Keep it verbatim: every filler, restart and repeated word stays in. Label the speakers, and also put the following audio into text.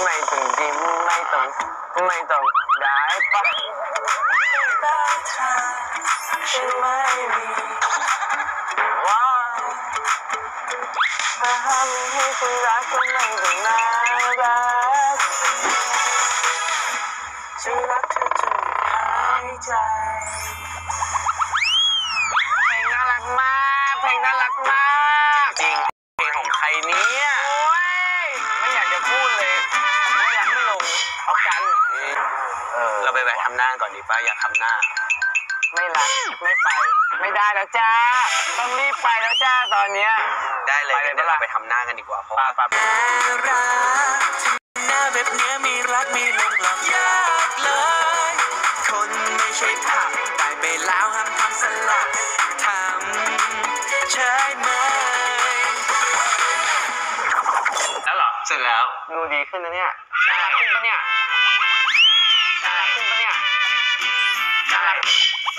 Speaker 1: ไม่ต้องยิ้มไม่ต้องไม่ต้องได้ปะฉันไม่มีว้าวถ้าห้ามไม่ให้คุณรักก็ไม่ต้องน่ารักฉันรักเธอจนหายใจเพลงน่ารักมากเพลงน่ารักมากจริงเพลงของใครเนี่ยโอ้ยไม่อยากจะพูดเลยไม่รักไม่ลงเอากันเออเราไปแวะทำหน้าก่อนดีป่ะอยากทำหน้าไม่รักไม่ไปไม่ได้แล้วจ้าต้องรีบไปแล้วจ้าตอนเนี้ยได้เลยเดี๋ยวเราไปทำหน้ากันดีกว่าเพราะว่าปั๊บรักหน้าแบบเนี้ยมีรักมีลงหลับยากเลยคนไม่ใช่ผักได้ไปแล้วห้ามทำสลับทำใช่ไหมแล้วเหรอเสร็จแล้วดูดีขึ้นนะเนี่ยน่ารักขึ้นปะเนี่ยน่ารักขึ้นปะเนี่ยน่ารัก